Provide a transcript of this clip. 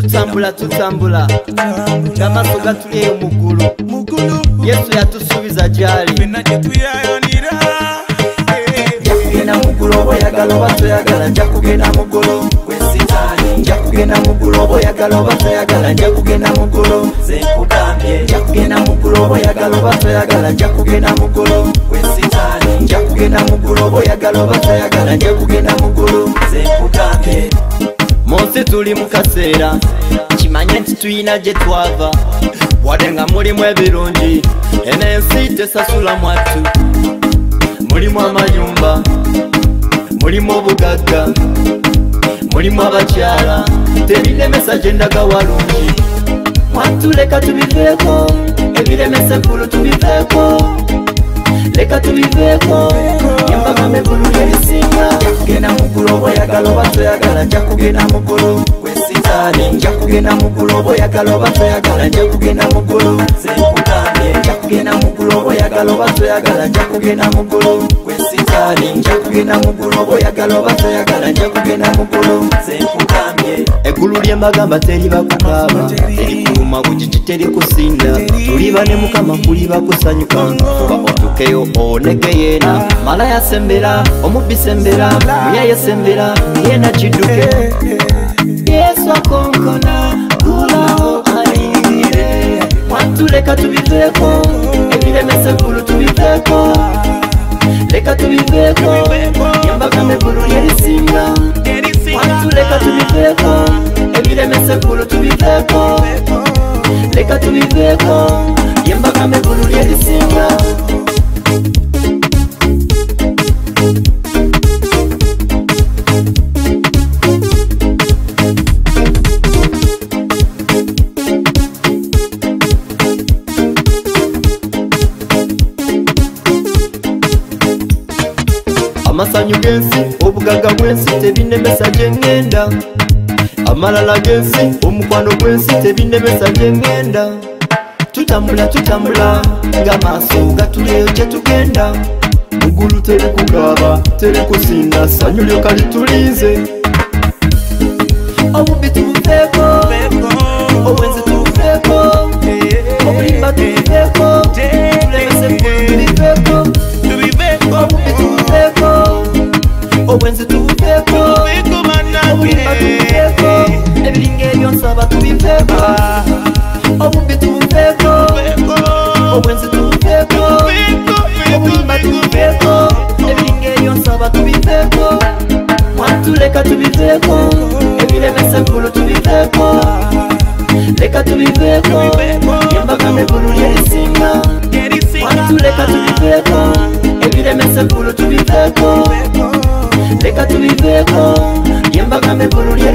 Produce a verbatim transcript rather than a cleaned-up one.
tutambula tutambula ng'amaaso gatulyeyo muggulu Yesu yatusuubiza gy'ali nja kugenda muggulu oba oyagala oba toyagala nja kugenda muggulu nja kugenda muggulu oba oyagala oba toyagala nja kugenda muggulu nja kugenda muggulu oba oyagala oba toyagala nja kugenda muggulu nja kugenda muggulu oba oyagala oba toyagala nja kugenda muggulu munsi tuli mu kaseera kimanye nti tuyina gye twava wadde nga mulimu ebirungi eno ensi tesasula mwattu mulimu amayumba mulimu obugagga mulimu abakyala tebinemesa gye ndaga walungi mwattu leka tubiveeko ebiremesa eggulu tubiveeko leka tubiveeko embagamba eggulu lyerisinga nja kugenda muggulu oba oyagala oba toyagala nja kugenda muggulu nja kugenda muggulu oba oyagala oba toyagala nja kugenda muggulu nja kugenda muggulu oba oyagala oba toyagala nja kugenda muggulu nja kugenda muggulu oba oyagala oba toyagala nja kugenda muggulu eggulu lyembagamba teriba kukaaba terikuuma bugigi terikusinda tuliba ne mukama kuliba kusanyuka kuba otukeyo onege yeena mala yasembera omubbi sembera muyaye sembera yeena kidduke Yesu akonkona gulaho ayingire mwattu leka tubiveeko ebiremesa eggulu tubiveeko leka tubiveeko yembagamba eggulu lyerisinga mwattu leka tubiveeko ebiremesa eggulu tubiveeko leka tubiveeko yembagamba eggulu lyerisinga amasanyu g'ensi obugagga bw'ensi tebinemesa gye ngenda amalala g'ensi omukwano gw'ensi tebinemesa gye ngenda tutambula tutambula ng'amaaso gatulyeyo gye tugenda muggulu terikukaaba terikusinda ssanyu lyoka litulize obubbi tubuveeko obwenzi tubuveeko obulimba tubuveeko tulemesa eggulu tubiveeko obubbi tubuveeko obwenzi tubuveeko obulimba tubuveeko ebiringa ebyonsaba tubiveeko obubbi tubuveeko obwenzi tubuveeko obulimba tubuveeko ebiringa ebyonsaba tubiveeko mwattu leka tubiveeko ebiremesa eggulu tubiveeko leka tubiveeko yembagamba eggulu lyerisinga mwattu leka tubiveeko ebiremesa eggulu tubiveeko leka tubiveeko yembagamba eggulu